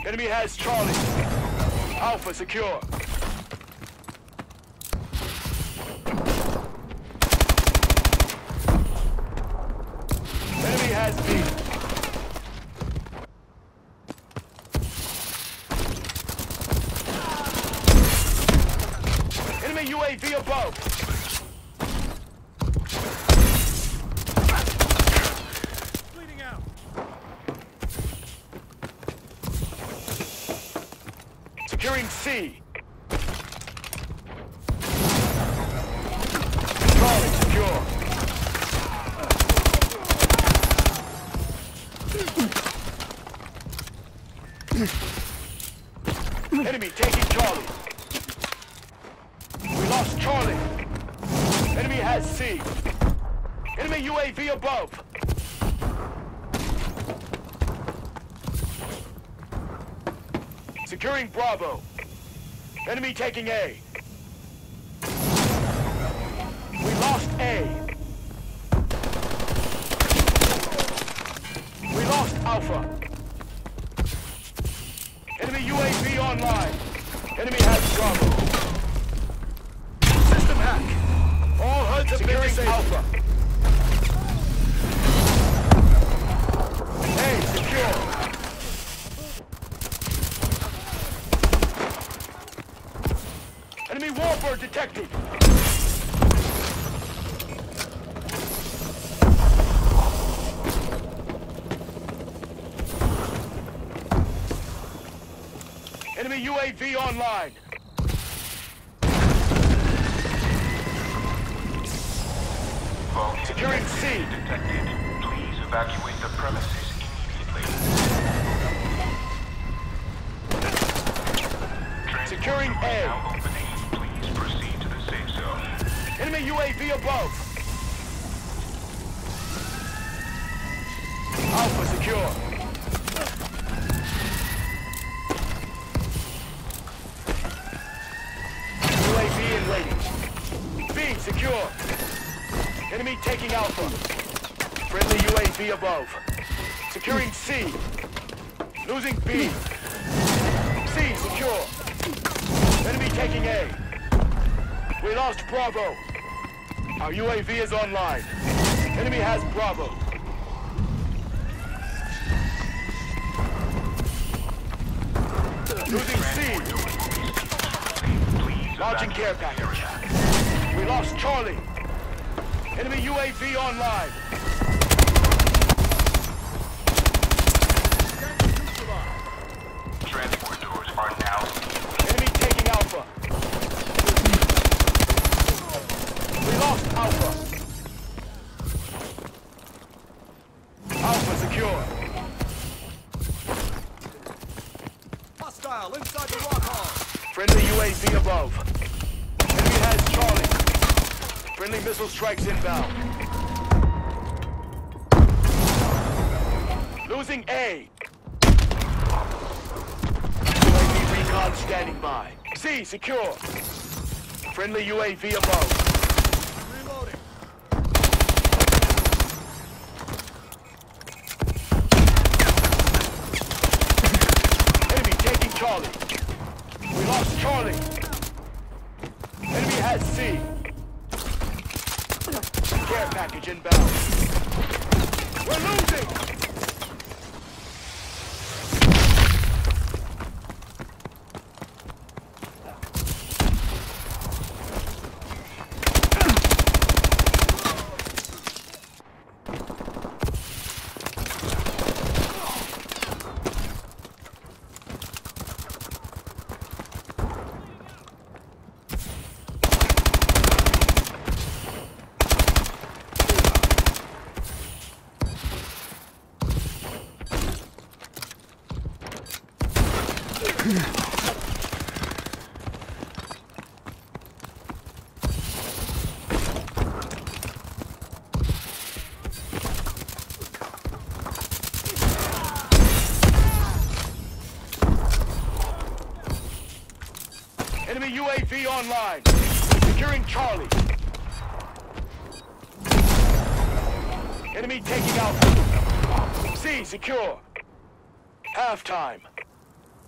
Enemy has Charlie. Alpha secure. Enemy has B. Enemy UAV above. Bleeding out. Securing C. Charlie secure. Enemy taking Charlie. We lost Charlie. Enemy has C. Enemy UAV above. Securing Bravo. Enemy taking A. We lost A. We lost Alpha. Enemy UAV online. Enemy has Bravo. System hack. All HUDs have been disabled. Alpha. A secure. Enemy Warbird detected. Enemy UAV online. Securing C. Detected. Please evacuate the premises immediately. Securing A. Now opening. Please proceed to the safe zone. Enemy UAV above. Alpha secure. UAV in waiting. B secure. Enemy taking Alpha. Friendly UAV above. Securing C. Losing B. C secure. Enemy taking A. We lost Bravo. Our UAV is online. Enemy has Bravo. Losing C. Launching care package. We lost Charlie. Enemy UAV online. Transport doors are now sealed. Enemy taking Alpha. We lost Alpha. Alpha secure. Hostile inside the rock hall. Friendly UAV above. Enemy has Charlie. Friendly missile strikes inbound. Losing A. UAV recon standing by. C secure. Friendly UAV above. Reloading. Enemy taking Charlie. We lost Charlie. Enemy has C. Care package inbound. We're losing! Enemy UAV online. Securing Charlie. Enemy taking out. C secure. Halftime.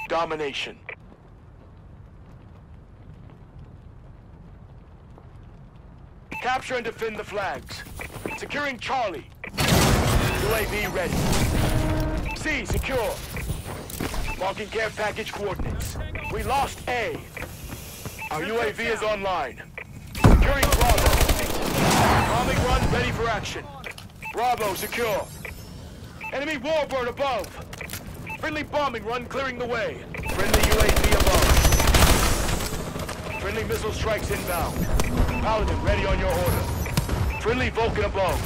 domination. Capture and defend the flags. Securing Charlie. UAV ready. C secure. Marking care package coordinates. We lost A. Our UAV is online. Securing Bravo. Bombing run ready for action. Bravo secure. Enemy warbird above. Friendly bombing run clearing the way. Friendly UAV above. Friendly missile strikes inbound. Paladin ready on your order. Friendly Vulcan above.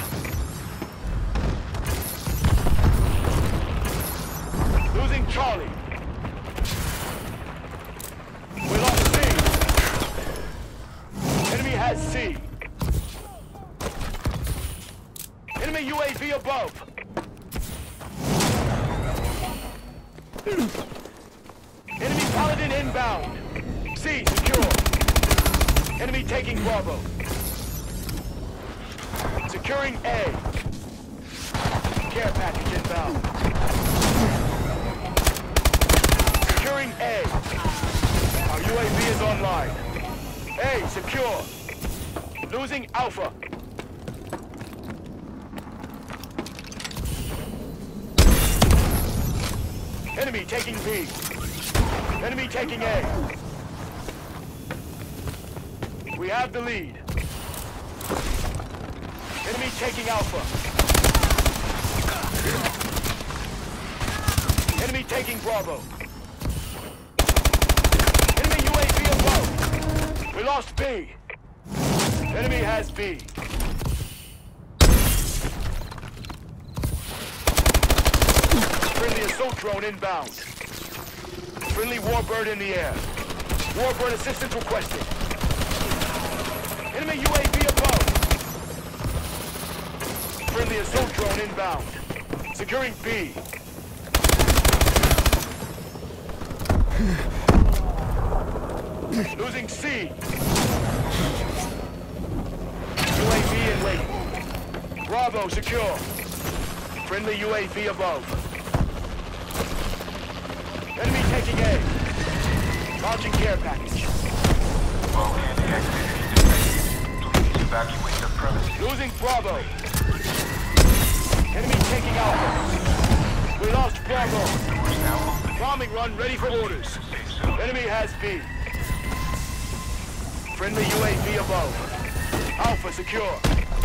Losing Charlie. We lost C. Enemy has C. Enemy UAV above. Enemy Paladin inbound. C secure. Enemy taking Bravo. Securing A. Care package inbound. Securing A. Our UAV is online. A secure. Losing Alpha. Enemy taking B. Enemy taking A. We have the lead. Enemy taking Alpha. Enemy taking Bravo. Enemy UAV above. We lost B. Enemy has B. Friendly assault drone inbound. Friendly warbird in the air. Warbird assistance requested. Enemy UAV above. Friendly assault drone inbound. Securing B. Losing C. UAV in waiting. Bravo secure. Friendly UAV above. Enemy taking A. Launching care package. Volcanic activity detected. Please evacuate the premises. Losing Bravo. Enemy taking Alpha. We lost Bravo. Doors now open. Bombing run ready for orders. Safe zone. Enemy has B. Friendly UAV above. Alpha secure.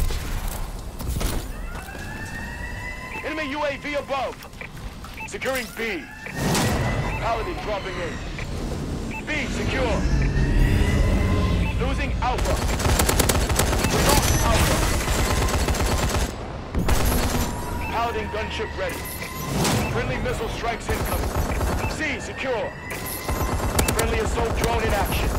Enemy UAV above. Securing B. Paladin dropping in. B secure. Losing Alpha. We lost Alpha. Paladin gunship ready. Friendly missile strikes incoming. C secure. Friendly assault drone in action.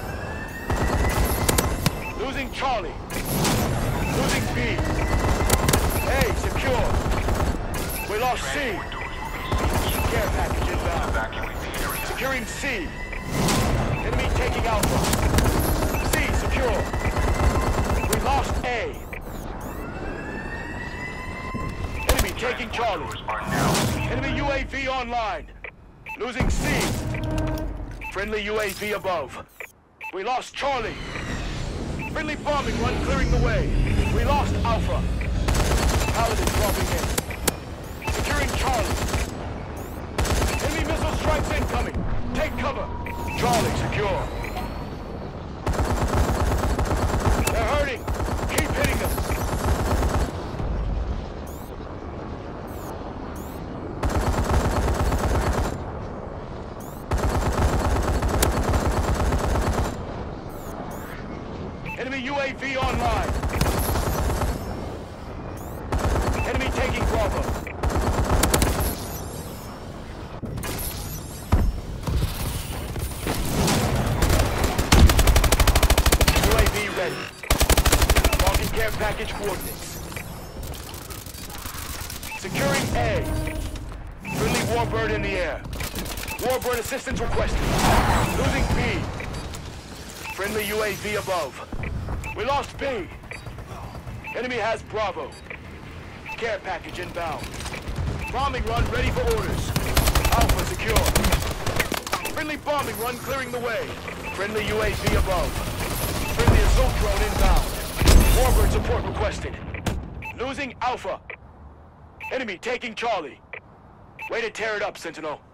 Losing Charlie. Losing B. A secure. We lost C. Care package inbound. Evacuate the area. Securing C. Enemy taking Alpha. C secure. We lost A. Enemy taking Charlie. Doors are now sealed. Enemy UAV online. Losing C. Friendly UAV above. We lost Charlie. Friendly bombing run clearing the way. We lost Alpha. Paladin dropping in. Securing Charlie. Enemy missile strikes incoming. Take cover. Charlie secure. They're hurting. Keep hitting them. Enemy UAV online. Enemy taking Bravo. UAV ready. Marking care package coordinates. Securing A. Friendly warbird in the air. Warbird assistance requested. Losing B. Friendly UAV above. We lost B. Enemy has Bravo. Care package inbound. Bombing run ready for orders. Alpha secure. Friendly bombing run clearing the way. Friendly UAV above. Friendly assault drone inbound. Warbird support requested. Losing Alpha. Enemy taking Charlie. Way to tear it up, Sentinel.